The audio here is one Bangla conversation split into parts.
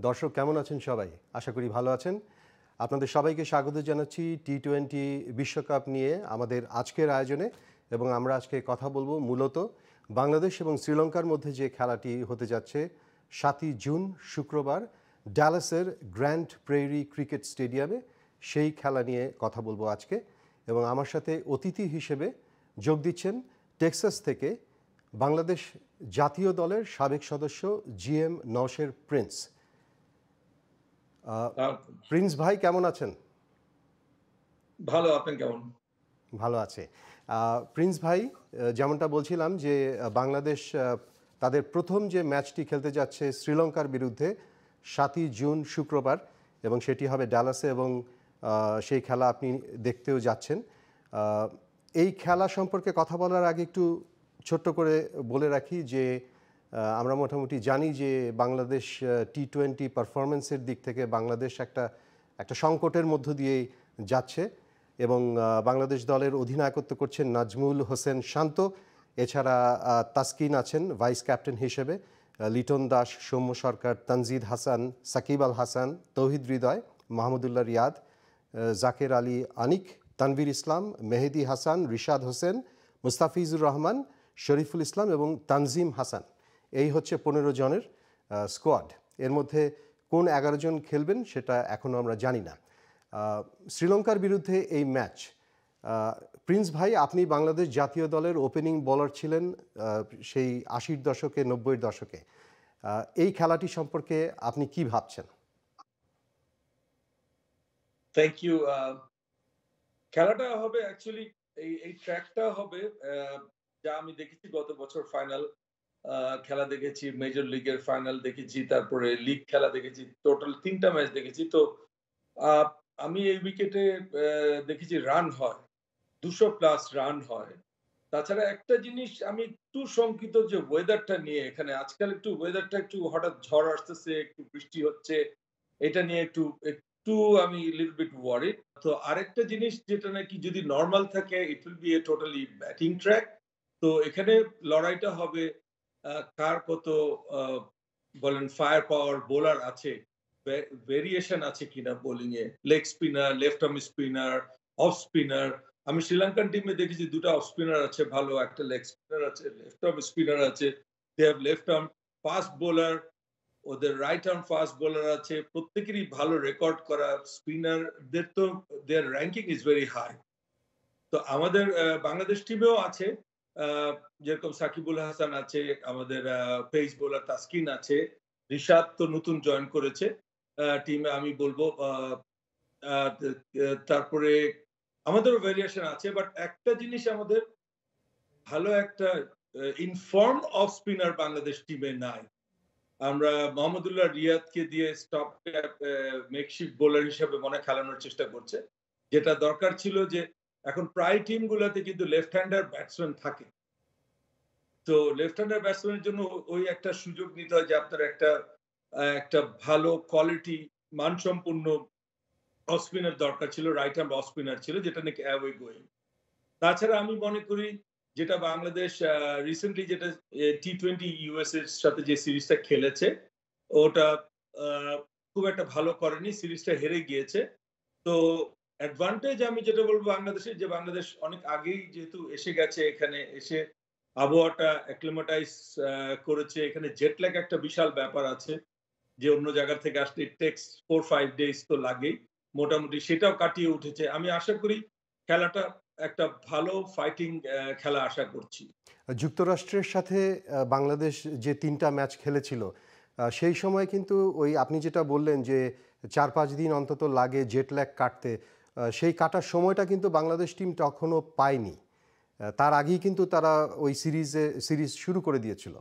দর্শক কেমন আছেন সবাই? আশা করি ভালো আছেন। আপনাদের সবাইকে স্বাগত জানাচ্ছি টি-20 বিশ্বকাপ নিয়ে আমাদের আজকের আয়োজনে এবং আমরা আজকে কথা বলবো মূলত বাংলাদেশ এবং শ্রীলঙ্কার মধ্যে যে খেলাটি হতে যাচ্ছে ৭ই জুন শুক্রবার ডালাসের গ্র্যান্ড প্রেরি ক্রিকেট স্টেডিয়ামে, সেই খেলা নিয়ে কথা বলবো আজকে। এবং আমার সাথে অতিথি হিসেবে যোগ দিচ্ছেন টেক্সাস থেকে বাংলাদেশ জাতীয় দলের সাবেক সদস্য জিএম নওশের প্রিন্স। প্রিন্স ভাই কেমন আছেন? ভালো, আপনি কেমন? ভালো আছে। প্রিন্স ভাই, যেমনটা বলছিলাম যে বাংলাদেশ তাদের প্রথম যে ম্যাচটি খেলতে যাচ্ছে শ্রীলঙ্কার বিরুদ্ধে ৭ই জুন শুক্রবার, এবং সেটি হবে ডালাসে, এবং সেই খেলা আপনি দেখতেও যাচ্ছেন। এই খেলা সম্পর্কে কথা বলার আগে একটু ছোট্ট করে বলে রাখি যে আমরা মোটামুটি জানি যে বাংলাদেশ টি-20 পারফরমেন্সের দিক থেকে বাংলাদেশ একটা সংকটের মধ্য দিয়েই যাচ্ছে, এবং বাংলাদেশ দলের অধিনায়কত্ব করছেন নাজমুল হোসেন শান্ত। এছাড়া তাসকিন আছেন ভাইস ক্যাপ্টেন হিসেবে, লিটন দাস, সৌম্য সরকার, তানজিদ হাসান, সাকিব আল হাসান, তৌহিদ হৃদয়, মাহমুদুল্লাহ রিয়াদ, জাকের আলী আনিক, তানভীর ইসলাম, মেহেদি হাসান, রিশাদ হোসেন, মুস্তাফিজুর রহমান, শরীফুল ইসলাম এবং তানজিম হাসান। এই হচ্ছে 15 জনের স্কোয়াড। এর মধ্যে কোন 11 জন খেলবেন সেটা এখনও আমরা জানি না। শ্রীলঙ্কার বিরুদ্ধে এই ম্যাচ, প্রিন্স ভাই, আপনি বাংলাদেশ জাতীয় দলের ওপেনিং বোলার ছিলেন সেই 80-র দশকে, 90-এর দশকে। এই খেলাটি সম্পর্কে আপনি কি ভাবছেন? Thank you. খেলাটা হবে অ্যাকচুয়ালি এই ট্র্যাকটা হবে যা আমি দেখেছি গত বছর ফাইনাল খেলা দেখেছি, মেজর লিগের ফাইনাল দেখেছি, তারপরে লিগ খেলা দেখেছি, টোটাল 3টা ম্যাচ দেখেছি। তো আমি এই উইকেটে দেখেছি রান হয়, 200+ রান হয়। তাছাড়া একটা জিনিস আমি একটু শঙ্কিত যে ওয়েদারটা নিয়ে, এখানে আজকাল একটু ওয়েদারটা একটু হঠাৎ ঝড় আসতেছে, একটু বৃষ্টি হচ্ছে, এটা নিয়ে একটু একটু আমি লিটল বিট ওয়ারিড। তো আরেকটা জিনিস যেটা নাকি যদি নরমাল থাকে it will be a totally batting track. তো এখানে লড়াইটা হবে কার কত বলেন ফায়ার পাওয়ার বোলার আছে, ভেরিয়েশন আছে কিনা বোলিং এ, leg spinner, left arm spinner, off spinner. আমি শ্রীলঙ্কান টিমে দেখেছি 2টা অফ স্পিনার আছে ভালো, একটা লেগ স্পিনার আছে, লেফট আর্ম স্পিনার আছে, they have left arm fast bowler, ওদের রাইট আর্ম ফাস্ট বোলার আছে, প্রত্যেকেরই ভালো রেকর্ড করা স্পিনারদের। তো their ranking is very high. তো আমাদের বাংলাদেশ টিমেও আছে যেরকম সাকিবুল হাসান আছে, আমাদের পেস বোলার তাসকিন আছে, রিশাদ তো নতুন জয়েন করেছে টিমে আমি বলবো। তারপরে আমাদেরও ভেরিয়েশন আছে, বাট একটা জিনিস আমাদের ভালো একটা ইনফর্ম অফ স্পিনার বাংলাদেশ টিমে নাই। আমরা মোহাম্মদুল্লাহ রিয়াদকে দিয়ে স্টপ মেকশিফট বোলার হিসেবে মনে খেলানোর চেষ্টা করছে, যেটা দরকার ছিল যে এখন প্রায় টিম গুলাতে কিন্তু লেফট হ্যান্ডার ব্যাটসম্যান থাকে। তো লেফট হ্যান্ডার ব্যাটসম্যানের জন্য ওই একটা সুযোগ নিতে হয় যে আপনার একটা ভালো কোয়ালিটি মানসম্পন্ন অফ স্পিনার দরকার ছিল, রাইট হ্যান্ড অফ স্পিনার ছিল, যেটা নাকি অ্যাওয়ে গোয়িং। তাছাড়া আমি মনে করি যেটা বাংলাদেশ রিসেন্টলি যেটা টি-20 ইউএস এর সাথে যে সিরিজটা খেলেছে ওটা খুব একটা ভালো করেনি, সিরিজটা হেরে গিয়েছে। তো অ্যাডভান্টেজ আমি যেটা বলবো বাংলাদেশের, যে বাংলাদেশ অনেক আগেই যেহেতু এসে গেছে, এখানে এসে আবহাওয়াটা অ্যাক্লিমাটাইজ করেছে। এখানে জেট ল্যাগ একটা বিশাল ব্যাপার আছে, যে অন্য জায়গা থেকে আসতে ইট টেকস 4-5 ডেজ তো লাগেই, মোটামুটি সেটাও কাটিয়ে উঠেছে। আমি আশা করি খেলাটা একটা ভালো ফাইটিং খেলা আশা করছি। যুক্তরাষ্ট্রের সাথে বাংলাদেশ যে 3টা ম্যাচ খেলেছিল, সেই সময় কিন্তু ওই আপনি যেটা বললেন যে 4-5 দিন অন্তত লাগে জেট ল্যাগ কাটতে, সেই কাটার সময়টা কিন্তু বাংলাদেশ টিম তখনও পায়নি। তার আগেই কিন্তু তারা ওই সিরিজ শুরু করে দিয়েছিল,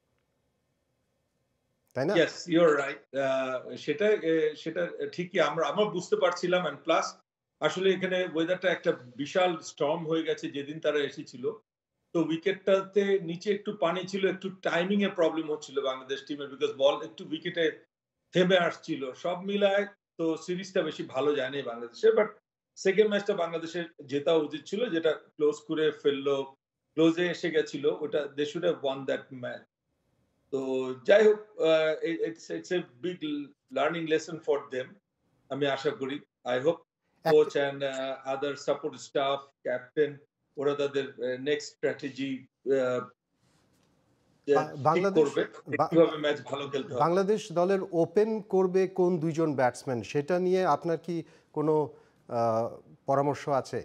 তাই না? Yes, you are right. সেটা সেটা ঠিকই আমরা বুঝতে পারছিলাম, এন্ড প্লাস আসলে এখানে ওয়েদারটা একটা বিশাল স্টর্ম হয়ে গেছে যেদিন তারা এসেছিল। তো উইকেটটাতে নিচে একটু পানি ছিল, একটু টাইমিং এ প্রবলেম হচ্ছিল বাংলাদেশ টিমের, বিকজ বল একটু উইকেটে থেমে আসছিল। সব মিলায় তো সিরিজটা বেশি ভালো যায়নি বাংলাদেশের, বাট সেকেন্ড ম্যাচটা বাংলাদেশের জেতা উচিত ছিল, যেটা ক্লোজ করে ফেললো, ক্লোজে এসে গেছিল, ওটা they should have won that match. তো যাই হোক, it's a big learning lesson for them. আমি আশা করি। আই হোপ কোচ একটা and other support staff, captain, ওরা তাদের নেক্সট স্ট্র্যাটেজি ঠিক বাংলাদেশ করবে যে বা- কিভাবে ম্যাচ ভালো খেলতে হবে। বাংলাদেশ দলের ওপেন করবে কোন দুইজন ব্যাটসম্যান, সেটা নিয়ে আপনার কি কোনো আহ, পরামর্শ আছে?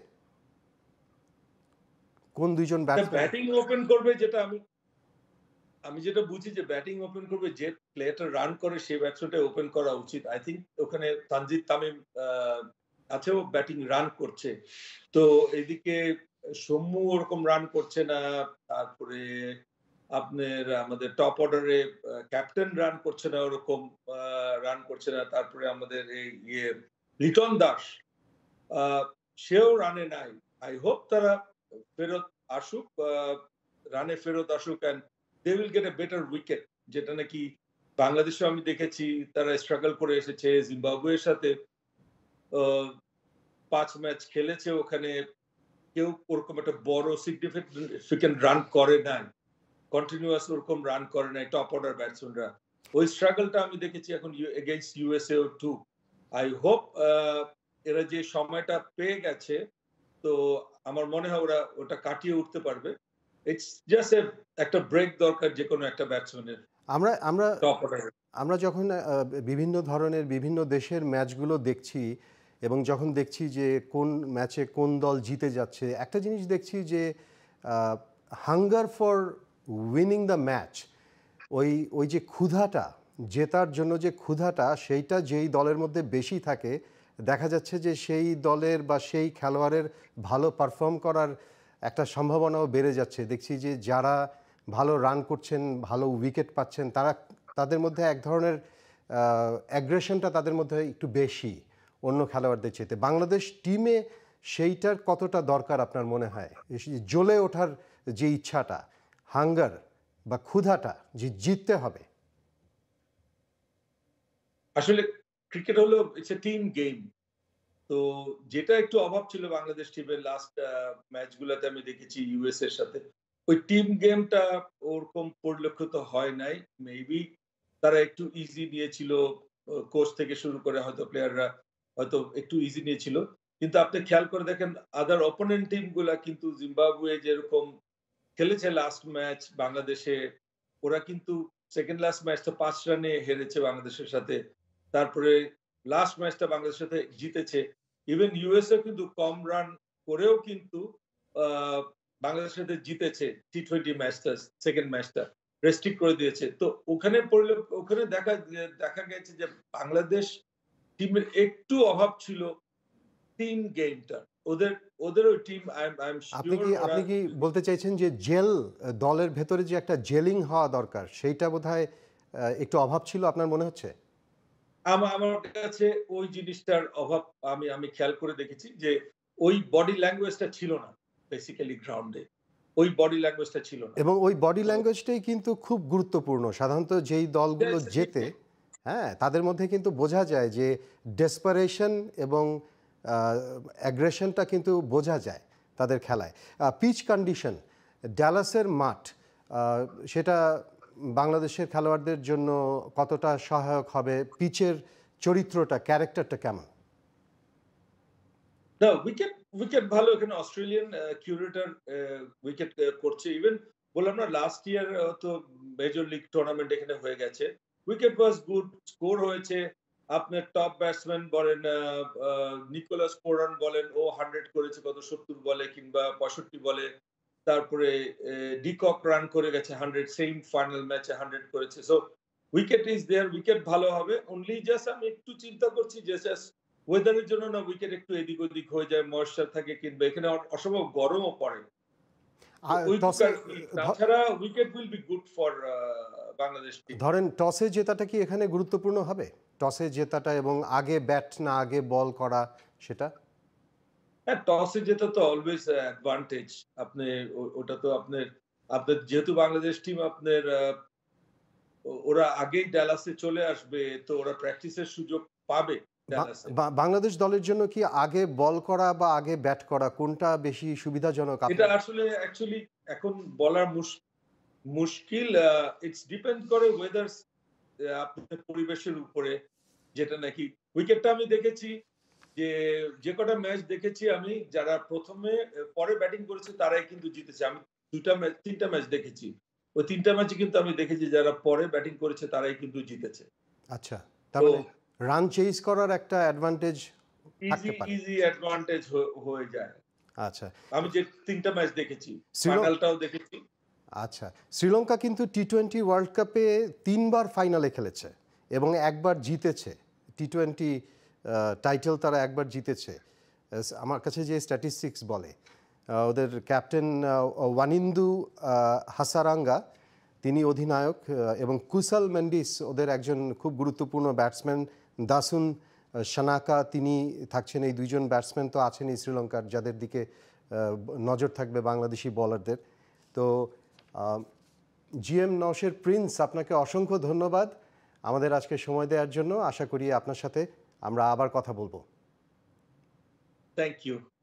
কোন দুইজন ব্যাটসম্যান? ব্যাটিং ওপেন করবে, যেটা আমি আমি যেটা বুঝি যে ব্যাটিং ওপেন করবে, যে প্লেয়ারটা রান করে সেই ব্যাটসম্যানটা ওপেন করা উচিত। আই থিংক ওখানে তানজিদ তামিম আছেও, ব্যাটিং রান করছে। তো এদিকে সৌম্য ওরকম রান করছে না। তারপরে আপনার আমাদের টপ অর্ডারে ক্যাপ্টেন রান করছে না, ওরকম রান করছে না। তারপরে আমাদের এই লিটন দাস, আহ, সেও রানে নাই। আই হোপ তারা ফেরত আসুক, রানে ফেরত আসুক, and they will get a better wicket. যেটা নাকি বাংলাদেশেও আমি দেখেছি, তারা স্ট্রাগল করে এসেছে জিম্বাবুয়ের সাথে। 5 ম্যাচ খেলেছে, ওখানে কেউ ওরকম একটা বড় সিগনিফিকেন্ট রান করে নাই, কন্টিনিউয়াস ওরকম রান করে নাই টপ অর্ডার ব্যাটসম্যানরা। ওই স্ট্রাগলটা আমি দেখেছি এখন against USA too. I hope এরা যে সময়টা পেয়ে গেছে, তো আমার মনে হয় ওরা ওটা কাটিয়ে উঠতে পারবে। ইটস জাস্ট একটা ব্রেক দরকার যে কোনো একটা ব্যাটসম্যানের আমরা আমরা টপ অর্ডারে। আমরা যখন বিভিন্ন ধরনের বিভিন্ন দেশের ম্যাচগুলো দেখছি এবং যখন দেখছি যে কোন ম্যাচে কোন দল জিতে যাচ্ছে, একটা জিনিস দেখছি যে hunger for winning the match, ওই ওই যে ক্ষুধাটা, জেতার জন্য যে ক্ষুধাটা, সেইটা যেই দলের মধ্যে বেশি থাকে, দেখা যাচ্ছে যে সেই দলের বা সেই খেলোয়াড়ের ভালো পারফর্ম করার একটা সম্ভাবনাও বেড়ে যাচ্ছে। দেখছি যে যারা ভালো রান করছেন, ভালো উইকেট পাচ্ছেন, তারা তাদের মধ্যে এক ধরনের অ্যাগ্রেশনটা তাদের মধ্যে একটু বেশি অন্য খেলোয়াড়দের চেয়ে। বাংলাদেশ টিমে সেইটার কতটা দরকার আপনার মনে হয়? জ্বলে ওঠার যে ইচ্ছাটা, হাঙ্গার বা ক্ষুধাটা, যে জিততে হবে। আসলে ক্রিকেট হলো ইটস এ টিম গেম। তো যেটা একটু অভাব ছিল বাংলাদেশ টিমের লাস্ট ম্যাচগুলোতে আমি দেখেছি ইউএস এর সাথে, ওই টিম গেমটা ওরকম পরিলক্ষিত হয় নাই। মেবি তারা একটু ইজি নিয়েছিল, কোচ থেকে শুরু করে হয়তো প্লেয়াররা হয়তো একটু ইজি নিয়েছিল। কিন্তু আপনি খেয়াল করে দেখেন, আদার অপোনেন্ট টিম গুলা কিন্তু জিম্বাবুয়ে যেরকম খেলেছে লাস্ট ম্যাচ বাংলাদেশে, ওরা কিন্তু সেকেন্ড লাস্ট ম্যাচটা 5 রানে হেরেছে বাংলাদেশের সাথে। তারপরে লাস্ট ম্যাচটা বাংলাদেশের সাথে জিতেছে। ইভেন ইউএসএ কিন্তু কম রান করেও কিন্তু আহ, বাংলাদেশের সাথে জিতেছে টি-20 ম্যাচটা, সেকেন্ড ম্যাচটা রেস্ট্রিক্ট করে দিয়েছে। তো ওখানে পড়লে ওখানে দেখা গেছে যে বাংলাদেশ টিমের একটু অভাব ছিল টিম গেমটা। ওদের ওদের ওই টিম, আই এম আপনি শিওর কি ওরা আপনি কি বলতে চাইছেন যে দলের ভেতরে যে একটা জেলিং হওয়া দরকার, সেইটা বোধহয় একটু অভাব ছিল আপনার মনে হচ্ছে? আমার কাছে ওই জিনিসটার অভাব আমি আমি খেয়াল করে দেখেছি যে ওই বডি ল্যাঙ্গুয়েজটা ছিল না বেসিক্যালি গ্রাউন্ডে। ওই বডি ল্যাঙ্গুয়েজটা ছিল না। এবং ওই বডি তো ল্যাঙ্গুয়েজটাই কিন্তু খুব গুরুত্বপূর্ণ। সাধারণত যেই দলগুলো ঠিক জেতে, ঠিক। হ্যাঁ, তাদের মধ্যে কিন্তু বোঝা যায় যে ডেসপারেশন এবং অ্যাগ্রেশনটা কিন্তু বোঝা যায় তাদের খেলায়। পিচ কন্ডিশন, ড্যালাসের মাঠ, আহ, সেটা বাংলাদেশের খেলোয়াড়দের জন্য কতটা সহায়ক হবে? পিচের চরিত্রটা, ক্যারেক্টারটা কেমন? না, উইকেট উইকেট ভালো। এখানে অস্ট্রেলিয়ান কিউরেটর উইকেট করছে। ইভেন বললাম না, লাস্ট ইয়ার তো মেজর লিগ টুর্নামেন্ট এখানে হয়ে গেছে। উইকেট ওয়াজ গুড, স্কোর হয়েছে। আপনার টপ ব্যাটসম্যান বলেন, নিকোলাস পোরান বলেন, ও 100 করেছে গত 70 বলে কিংবা 65 বলে। তারপরে ডিকক রান করে গেছে 100, সেম ফাইনাল ম্যাচে 100 করেছে। So wicket is there, wicket ভালো হবে। অনলি জাস্ট আমি একটু চিন্তা করছি যে জাস্ট ওয়েদারের জন্য না উইকেট একটু এদিক ওদিক হয়ে যায়, ময়েশ্চার থাকে, কিংবা এখানে অসম্ভব গরমও পড়ে। তো আর ওইটুকু টসে আর কি। তাছাড়া wicket will be good for Bangladesh team. ধরেন টসে জেতাটা কি এখানে গুরুত্বপূর্ণ হবে? টসে জেতাটা এবং আগে ব্যাট না আগে বল করা, সেটা? হ্যাঁ, টসে জেতা তো অলওয়েজ অ্যাডভান্টেজ। আপনি ওটা তো আপনার আপনার যেহেতু বাংলাদেশ টিম আপনার ওরা আগেই ডালাসে চলে আসবে, তো ওরা প্র্যাকটিসের সুযোগ পাবে ডালাসে। বাংলাদেশ দলের জন্য কি আগে বল করা বা আগে ব্যাট করা কোনটা বেশি সুবিধাজনক এটা আপনার? আসলে অ্যাকচুয়ালি এখন বলার মুশকিল ইটস ডিপেন্ড করে ওয়েদার, আপনার পরিবেশের উপরে, যেটা নাকি উইকেটটা আমি দেখেছি যে যে কটা ম্যাচ দেখেছি আমি, যারা প্রথমে পরে ব্যাটিং করেছে তারাই কিন্তু জিতেছে। আমি ২ টা ম্যাচ ৩ টা ম্যাচ দেখেছি। ওই ৩ টা ম্যাচে কিন্তু আমি দেখেছি যারা পরে ব্যাটিং করেছে তারাই কিন্তু জিতেছে। আচ্ছা, তার তো মানে রান চেজ করার একটা অ্যাডভান্টেজ থাকতে ইজি পারে। ইজি অ্যাডভান্টেজ হয়ে যায়। আচ্ছা, আমি যে ৩ টা ম্যাচ দেখেছি, শ্রীলঙ্কা ফাইনালটাও দেখেছি। আচ্ছা, শ্রীলঙ্কা কিন্তু টি-20 ওয়ার্ল্ড কাপে ৩ বার ফাইনালে খেলেছে এবং একবার জিতেছে। টি-20 টাইটেল তারা একবার জিতেছে। আমার কাছে যে স্ট্যাটিস্টিক্স বলে, ওদের ক্যাপ্টেন ওয়ানিন্দু হাসারাঙ্গা তিনি অধিনায়ক, এবং কুসাল মেন্ডিস ওদের একজন খুব গুরুত্বপূর্ণ ব্যাটসম্যান। দাসুন সানাকা তিনি থাকছেন। এই দুইজন ব্যাটসম্যান তো আছেনই শ্রীলঙ্কার, যাদের দিকে নজর থাকবে বাংলাদেশি বোলারদের। তো জিএম নওশের প্রিন্স, আপনাকে অসংখ্য ধন্যবাদ আমাদের আজকে সময় দেওয়ার জন্য। আশা করি আপনার সাথে আমরা আবার কথা বলবো। Thank you.